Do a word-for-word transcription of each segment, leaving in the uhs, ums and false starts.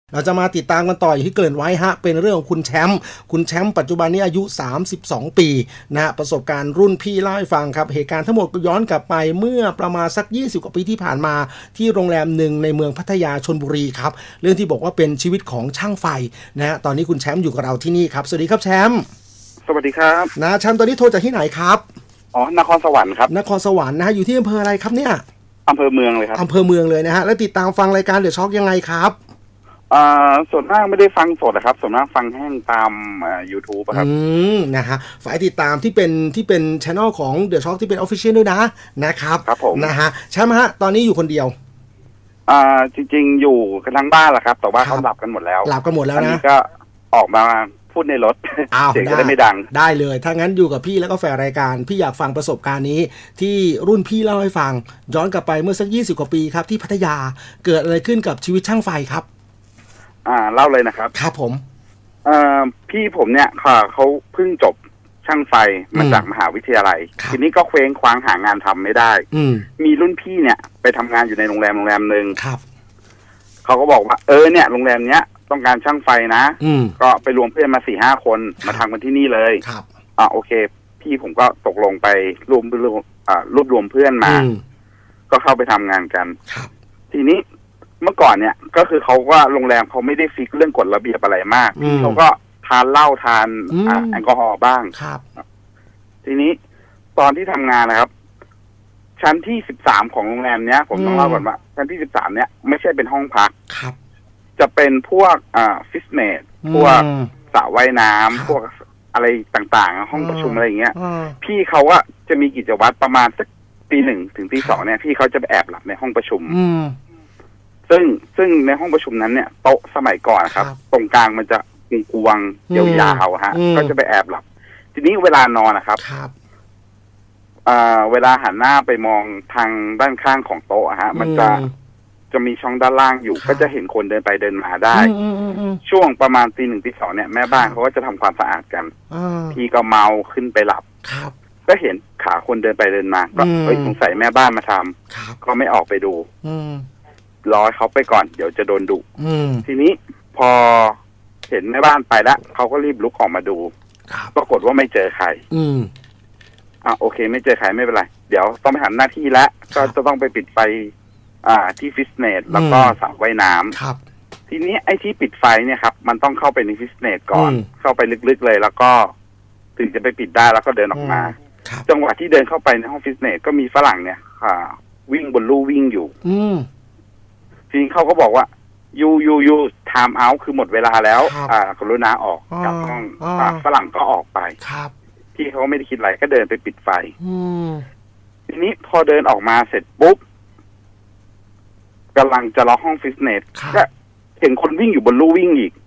เราจะมาติดตามกันต่ออย่างที่เกริ่นไว้ฮะเป็นเรื่องของคุณแชมป์คุณแชมป์ปัจจุบันนี้อายุสามสิบสองปีนะประสบการณ์รุ่นพี่เล่าให้ฟังครับเหตุการณ์ทั้งหมดก็ย้อนกลับไปเมื่อประมาณสักยี่สิบกว่าปีที่ผ่านมาที่โรงแรมหนึ่งในเมืองพัทยาชลบุรีครับเรื่องที่บอกว่าเป็นชีวิตของช่างไฟนะฮะตอนนี้คุณแชมป์อยู่กับเราที่นี่ครับสวัสดีครับแชมป์สวัสดีครับนะแชมป์ตอนนี้โทรจากที่ไหนครับอ๋อนครสวรรค์ครับนครสวรรค์นะฮะอยู่ที่อำเภออะไรครับเนี่ยอำเภอเมืองเลยครับอำเภอเมืองเลยนะฮะแล้วติดตามฟังรายการเดอะช็อคยังไงครับอ่าส่วนมากไม่ได้ฟังสดนะครับส่วนมากฟังแห้งตามอ่า YouTube ครับอืมนะฮะฝ่ายติดตามที่เป็นที่เป็น channel ของ The Shock ที่เป็น Official ด้วยนะนะครับครับผมนะฮะใช่ไหมฮะตอนนี้อยู่คนเดียวอ่าจริงๆอยู่กันทั้งบ้านแหละครับแต่ว่าเขาหลับกันหมดแล้วหลับกันหมดแล้วนะอันนี้ก็ออกมาพูดในรถเสียงจะได้ไม่ดังได้เลยถ้างั้นอยู่กับพี่แล้วก็แฟนรายการพี่อยากฟังประสบการณ์นี้ที่รุ่นพี่เล่าให้ฟังย้อนกลับไปเมื่อสักยี่สิบกว่าปีครับที่พัทยาเกิดอะไรขึ้นกับชีวิตช่างไฟครับอ่าเล่าเลยนะครับครับผมเอ่อพี่ผมเนี่ยค่ะเขาเพิ่งจบช่างไฟมาจากมหาวิทยาลัยทีนี้ก็เคว้งคว้างหางานทำไม่ได้มีรุ่นพี่เนี่ยไปทำงานอยู่ในโรงแรมโรงแรมหนึ่งเขาก็บอกว่าเออเนี่ยโรงแรมเนี้ยต้องการช่างไฟนะก็ไปรวมเพื่อนมาสี่ห้าคนมาทำกันที่นี่เลยอ่าโอเคพี่ผมก็ตกลงไปรวมรวมอ่ารวบรวมเพื่อนมาก็เข้าไปทำงานกันทีนี้เมื่อก่อนเนี่ยก็คือเขาว่าโรงแรมเขาไม่ได้ฟิกเรื่องกฎระเบียบอะไรมากเขาก็ทานเหล้าทานแอลกอฮอล์บ้างทีนี้ตอนที่ทำงานนะครับชั้นที่สิบสามของโรงแรมเนี้ยผมต้องเล่าก่อนว่าชั้นที่สิบสามเนี้ยไม่ใช่เป็นห้องพักจะเป็นพวกอ่าฟิตเนสพวกสระว่ายน้ำพวกอะไรต่างๆห้องประชุมอะไรอย่างเงี้ยพี่เขาว่าจะมีกิจวัตรประมาณสักตีหนึ่งถึงตีสองเนี่ยพี่เขาจะไปแอบหลับในห้องประชุมซึ่งซึ่งในห้องประชุมนั้นเนี่ยโต๊ะสมัยก่อนครับตรงกลางมันจะกวงๆยาวๆฮะก็จะไปแอบหลับทีนี้เวลานอนนะครับอ่าเวลาหันหน้าไปมองทางด้านข้างของโต๊ะฮะมันจะจะมีช่องด้านล่างอยู่ก็จะเห็นคนเดินไปเดินมาได้ช่วงประมาณตีหนึ่งตีสองเนี่ยแม่บ้านเขาก็จะทำความสะอาดกันพี่ก็เมาขึ้นไปหลับก็เห็นขาคนเดินไปเดินมาก็เฮ้ยสงสัยแม่บ้านมาทำก็ไม่ออกไปดูรอเขาไปก่อนเดี๋ยวจะโดนดุทีนี้พอเห็นแม่บ้านไปแล้วเขาก็รีบลุกออกมาดูปรากฏว่าไม่เจอใครอ่ะโอเคไม่เจอใครไม่เป็นไรเดี๋ยวต้องไปทำหน้าที่แล้วก็จะต้องไปปิดไฟอ่าที่ฟิตเนสแล้วก็สระว่ายน้ำทีนี้ไอ้ที่ปิดไฟเนี่ยครับมันต้องเข้าไปในฟิตเนสก่อนเข้าไปลึกๆเลยแล้วก็ถึงจะไปปิดได้แล้วก็เดินออกมาจังหวะที่เดินเข้าไปในห้องฟิตเนสก็มีฝรั่งเนี่ยอ่าวิ่งบนลู่วิ่งอยู่ทีนี้เขาก็บอกว่ายูยูยูไทม์เอาท์คือหมดเวลาแล้วอ่ากรุณาออกจากห้องฝรั่งก็ออกไปที่เขาไม่ได้คิดอะไรก็เดินไปปิดไฟทีนี้พอเดินออกมาเสร็จปุ๊บกำลังจะล็อกห้องฟิตเนสก็เห็นคนวิ่งอยู่บนลู่วิ่งอีก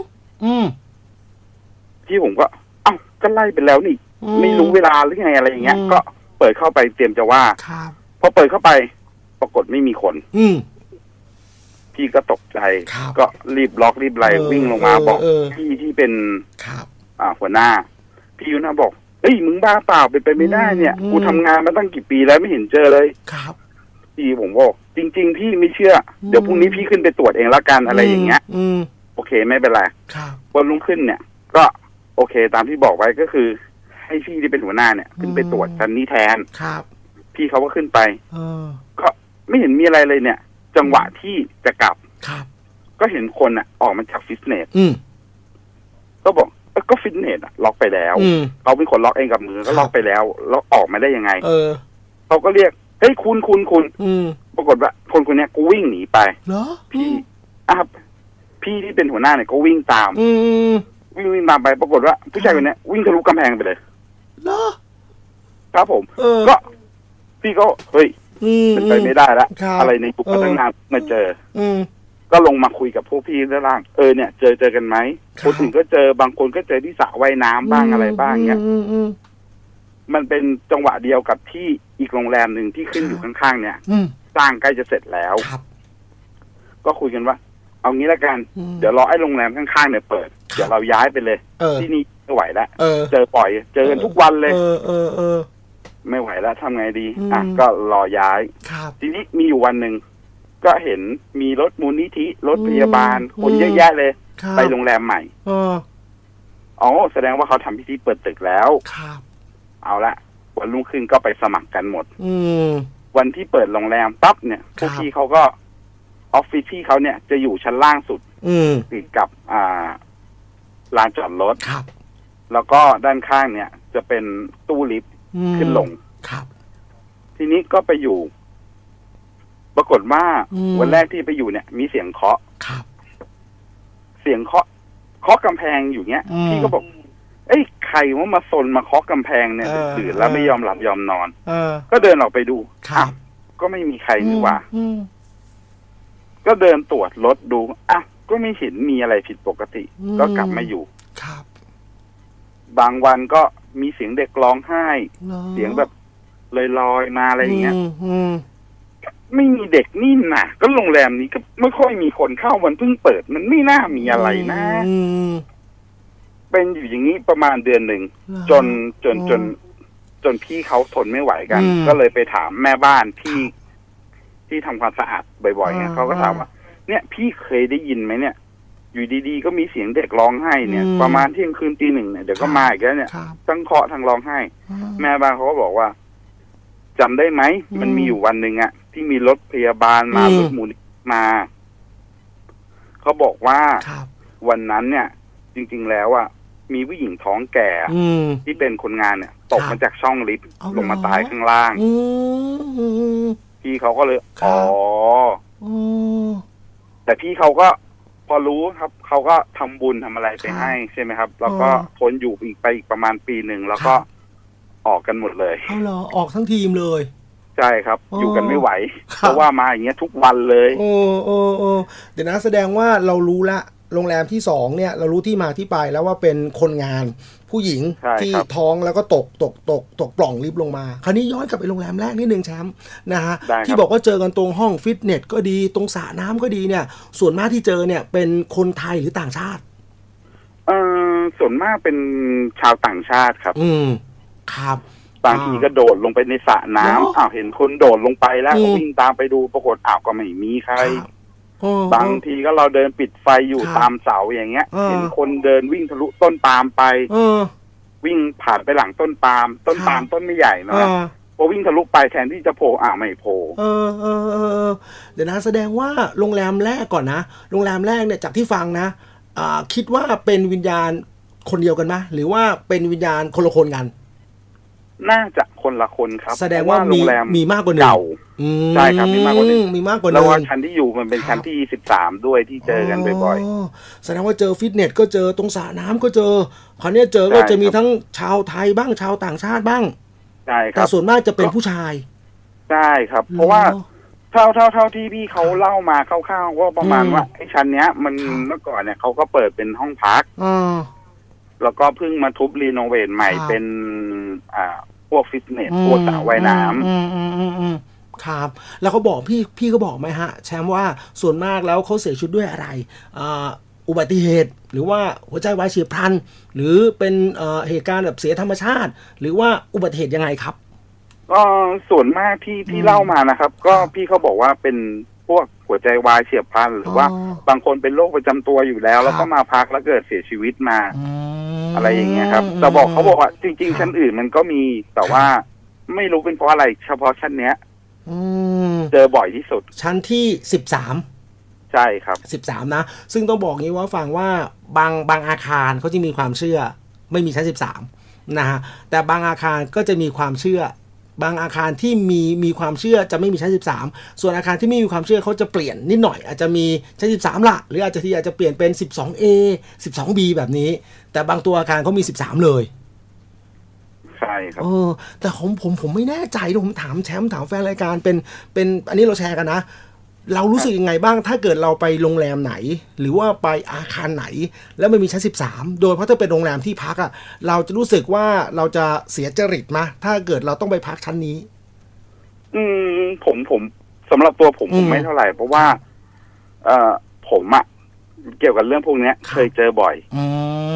ที่ผมก็เอ้าก็ไล่ไปแล้วนี่ไม่รู้เวลาหรือไงอะไรอย่างเงี้ยก็เปิดเข้าไปเตรียมจะว่าพอเปิดเข้าไปปรากฏไม่มีคนพี่ก็ตกใจก็รีบล็อกรีบไล่วิ่งลงมาบอกพี่ที่เป็นอ่าหัวหน้าพี่หัวหน้าบอกเฮ้ยมึงบ้าเปล่าเป็นไปไม่ได้เนี่ยกูทำงานมาตั้งกี่ปีแล้วไม่เห็นเจอเลยครับพี่ผมบอกจริงๆพี่ไม่เชื่อเดี๋ยวพรุ่งนี้พี่ขึ้นไปตรวจเองละกันอะไรอย่างเงี้ยโอเคไม่เป็นไรวันรุ่งขึ้นเนี่ยก็โอเคตามที่บอกไว้ก็คือให้พี่ที่เป็นหัวหน้าเนี่ยขึ้นไปตรวจชั้นนี้แทนพี่เขาก็ขึ้นไปก็ไม่เห็นมีอะไรเลยเนี่ยจังหวะที่จะกลับก็เห็นคนอ่ะออกมาจากฟิตเนสก็บอกก็ฟิตเนสอ่ะล็อกไปแล้วเขาเป็นคนล็อกเองกับมือก็ล็อกไปแล้วแล้วออกมาได้ยังไงเขาก็เรียกเฮ้ยคุณคุณคุณปรากฏว่าคนคนนี้ก็วิ่งหนีไปพี่อ่ะพี่ที่เป็นหัวหน้าเนี่ยก็วิ่งตามวิ่งวิ่งตามไปปรากฏว่าผู้ชายคนนี้วิ่งทะลุกำแพงไปเลยเหรอครับผมก็พี่ก็เฮ้ยเป็นไปไม่ได้ละอะไรในยุคพัฒนามาเจอก็ลงมาคุยกับพวกพี่ด้านล่างเออเนี่ยเจอเจอกันไหมคนอื่นก็เจอบางคนก็เจอที่สระว่ายน้ำบ้างอะไรบ้างเงี้ยมันเป็นจังหวะเดียวกับที่อีกโรงแรมหนึ่งที่ขึ้นอยู่ข้างๆเนี่ยสร้างใกล้จะเสร็จแล้วก็คุยกันว่าเอางี้ละกันเดี๋ยวรอไอ้โรงแรมข้างๆเนี่ยเปิดเดี๋ยวเราย้ายไปเลยที่นี่ไม่ไหวแล้วเจอปล่อยเจอกันทุกวันเลยไม่ไหวแล้วทำไงดีอ่ะก็รอย้ายทีนี้มีอยู่วันหนึ่งก็เห็นมีรถมูลนิธิรถพยาบาลคนเยอะแยะเลยไปโรงแรมใหม่อ๋อแสดงว่าเขาทำพิธีเปิดตึกแล้วครับเอาละวันรุ่งขึ้นก็ไปสมัครกันหมดอืมวันที่เปิดโรงแรมปั๊บเนี่ยพวกพี่เขาก็ออฟฟิศพี่เขาเนี่ยจะอยู่ชั้นล่างสุดติดกับอ่าลานจอดรถครับแล้วก็ด้านข้างเนี่ยจะเป็นตู้ลิฟต์ขึ้นลงครับทีนี้ก็ไปอยู่ปรากฏว่าวันแรกที่ไปอยู่เนี่ยมีเสียงเคาะครับเสียงเคาะเคาะกำแพงอยู่เนี้ยพี่ก็บอกเอ้ยใครว่ามาซนมาเคาะกำแพงเนี่ยตื่นแล้วไม่ยอมหลับยอมนอนก็เดินออกไปดูครับก็ไม่มีใครนี่หว่าก็เดินตรวจรถดูอ่ะก็ไม่เห็นมีอะไรผิดปกติก็กลับมาอยู่ครับบางวันก็มีเสียงเด็กร้องไห้เสียงแบบลอยๆมาอะไรอย่างเงี้ยไม่มีเด็กนี่นะก็โรงแรมนี้ก็ไม่ค่อยมีคนเข้ามันเพิ่งเปิดมันไม่น่ามีอะไรนะเป็นอยู่อย่างนี้ประมาณเดือนหนึ่งจนจนจนจนพี่เขาทนไม่ไหวกันก็เลยไปถามแม่บ้านที่ที่ทำความสะอาดบ่อยๆเนี่ยเขาก็ถามว่าเนี่ยพี่เคยได้ยินไหมเนี่ยอยู่ดีๆก็มีเสียงเด็กร้องไห้เนี่ยประมาณเที่ยงคืนตีหนึ่งเนี่ยเดี๋ยวก็มาอีกแล้วเนี่ยทั้งเคาะทั้งร้องไห้แม่บ้านเขาก็บอกว่าจำได้ไหมมันมีอยู่วันหนึ่งอะที่มีรถพยาบาลมารถหมูมาเขาบอกว่าวันนั้นเนี่ยจริงๆแล้วอะมีผู้หญิงท้องแก่ที่เป็นคนงานเนี่ยตกมาจากช่องลิฟต์ลงมาตายข้างล่างพี่เขาก็เลยอ๋อแต่พี่เขาก็พอรู้ครับเขาก็ทำบุญทำอะไรไปให้ใช่ไหมครับแล้วก็ทนอยู่อีกไปอีกประมาณปีหนึ่งแล้วก็ออกกันหมดเลยเอาเหรอออกทั้งทีมเลยใช่ครับอยู่กันไม่ไหวเพราะว่ามาอย่างเงี้ยทุกวันเลยโอ้โอ้โอ้เดี๋ยวนะแสดงว่าเรารู้ละโรงแรมที่สองเนี่ยเรารู้ที่มาที่ไปแล้วว่าเป็นคนงานผู้หญิงที่ท้องแล้วก็ตกตกตกตกปล่องลิฟต์ลงมาคราวนี้ย้อนกลับไปโรงแรมแรกนิดนึงแชมป์นะฮะที่บอกว่าเจอกันตรงห้องฟิตเนสก็ดีตรงสระน้ำก็ดีเนี่ยส่วนมากที่เจอเนี่ยเป็นคนไทยหรือต่างชาติเออส่วนมากเป็นชาวต่างชาติครับอืมครับบางทีก็โดดลงไปในสระน้ำอ้าวเห็นคนโดดลงไปแล้ววิ่งตามไปดูปรากฏอ้าวก็ไม่มีใครบางทีก็เราเดินปิดไฟอยู่ตามเสาอย่างเงี้ยเห็นคนเดินวิ่งทะลุต้นปาล์มไปวิ่งผ่านไปหลังต้นปาล์มต้นปาล์มต้นไม่ใหญ่นะพอวิ่งทะลุไปแทนที่จะโผล่อ่าไม่โผล่เออเออเออเดี๋ยวนะแสดงว่าโรงแรมแรกก่อนนะโรงแรมแรกเนี่ยจากที่ฟังนะอ่าคิดว่าเป็นวิญญาณคนเดียวกันไหมหรือว่าเป็นวิญญาณคนละคนกันน่าจะคนละคนครับแสดงว่ามีมีมากกว่าหนึ่งเก่าใช่ครับมีมากกว่าหนึ่งมีมากกว่าหนึ่งแล้วว่าชั้นที่อยู่มันเป็นชั้นที่สิบสามด้วยที่เจอกันบ่อยๆแสดงว่าเจอฟิตเนสก็เจอตรงสระน้ำก็เจอคราวนี้เจอก็จะมีทั้งชาวไทยบ้างชาวต่างชาติบ้างใช่ครับแต่ส่วนมากจะเป็นผู้ชายใช่ครับเพราะว่าเท่าเท่าเท่าที่พี่เขาเล่ามาคร่าวๆก็ประมาณว่าไอ้ชั้นเนี้ยมันเมื่อก่อนเนี่ยเขาก็เปิดเป็นห้องพักแล้วก็เพิ่งมาทุบรีโนเวทใหม่เป็นอ่าพวกฟิตเนสพวกสระว่ายน้ำอืมอืมอืมอืมครับแล้วเขาบอกพี่พี่ก็บอกไหมฮะแชมป์ว่าส่วนมากแล้วเขาเสียชีวิตด้วยอะไรอ่าอุบัติเหตุหรือว่าหัวใจวายเฉียบพลันหรือเป็นเอ่อเหตุการณ์แบบเสียธรรมชาติหรือว่าอุบัติเหตุยังไงครับก็ส่วนมากที่ที่เล่ามานะครับก็พี่เขาบอกว่าเป็นพวกหัวใจวายเฉียบพลันหรือว่าบางคนเป็นโรคประจำตัวอยู่แล้วแล้วก็มาพักแล้วเกิดเสียชีวิตมาอะไรอย่างเงี้ยครับแต่บอกเขาบอกว่าจริงๆชั้นอื่นมันก็มีแต่ว่าไม่รู้เป็นเพราะอะไรเฉพาะชั้นเนี้ยเจอบ่อยที่สุดชั้นที่สิบสามใช่ครับสิบสามนะซึ่งต้องบอกงี้ว่าฟังว่าบางบางอาคารเขาจะมีความเชื่อไม่มีชั้นสิบสามนะฮะแต่บางอาคารก็จะมีความเชื่อบางอาคารที่มีมีความเชื่อจะไม่มีชั้นสิบสามส่วนอาคารที่ไม่มีความเชื่อเขาจะเปลี่ยนนิดหน่อยอาจจะมีชั้นสิบสามละหรืออาจจะที่อาจจะเปลี่ยนเป็น สิบสองเอ สิบสองบี แบบนี้แต่บางตัวอาคารเขามีสิบสามเลยใช่ครับเออแต่ผมผมผมไม่แน่ใจผมถามแชมป์ถามแฟนรายการเป็นเป็นอันนี้เราแชร์กันนะเรารู้สึกยังไงบ้างถ้าเกิดเราไปโรงแรมไหนหรือว่าไปอาคารไหนแล้วมันมีชั้นสิบสามโดยเพราะถ้าเป็นโรงแรมที่พักอ่ะเราจะรู้สึกว่าเราจะเสียจริตมั้ยถ้าเกิดเราต้องไปพักชั้นนี้อืมผมผมสำหรับตัวผมผมไม่เท่าไหร่เพราะว่าเอ่อผมอ่ะเกี่ยวกับเรื่องพวกนี้เคยเจอบ่อย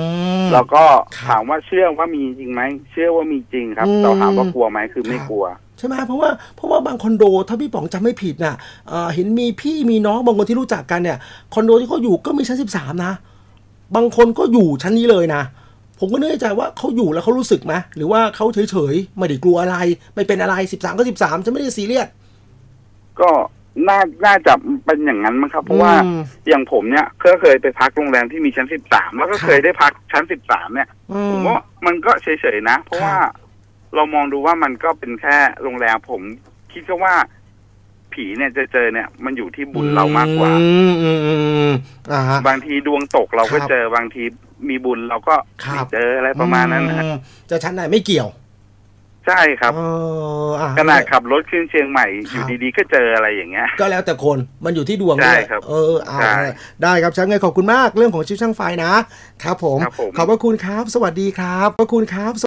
แล้วก็ถามว่าเชื่อว่ามีจริงไหมเชื่อว่ามีจริงครับแต่ถามว่ากลัวไหมคือไม่กลัวใช่ไหมเพราะว่าเพราะว่าบางคอนโดถ้าพี่ป๋องจำไม่ผิดน่ะเห็นมีพี่มีน้องบางคนที่รู้จักกันเนี่ยคอนโดที่เขาอยู่ก็มีชั้นสิบสามนะบางคนก็อยู่ชั้นนี้เลยนะผมก็ไม่แน่ใจว่าเขาอยู่แล้วเขารู้สึกไหมหรือว่าเขาเฉยๆไม่ได้กลัวอะไรไม่เป็นอะไรสิบสามก็สิบสามจะไม่ได้ซีเรียสก็น่าน่าจะเป็นอย่างนั้นมั้งครับเพราะว่าอย่างผมเนี่ยก็เคยไปพักโรงแรมที่มีชั้นสิบสามแล้วก็เคยได้พักชั้นสิบสามเนี่ยผมว่ามันก็เฉยๆนะเพราะว่าเรามองดูว่ามันก็เป็นแค่โรงแรมผมคิดก็ว่าผีเนี่ยจะเจอเนี่ยมันอยู่ที่บุญเรามากกว่าบางทีดวงตกเราก็เจอบางทีมีบุญเราก็เจออะไรประมาณนั้นนะจะชั้นไหนไม่เกี่ยวใช่ครับขนาดขับรถขึ้นเชียงใหม่อยู่ดีๆก็เจออะไรอย่างเงี้ยก็แล้วแต่คนมันอยู่ที่ดวงด้วยเออเอาได้ครับช่างไงขอบคุณมากเรื่องของชิปช่างไฟนะครับผมขอบพระคุณครับสวัสดีครับขอบคุณครับ